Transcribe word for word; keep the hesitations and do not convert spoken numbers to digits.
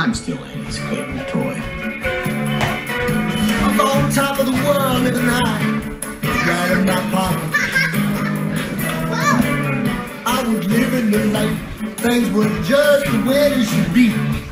I'm still Andy's favorite toy. I'm on top of the world living high, right in my pocket. I was living the life, things were just the way they should be.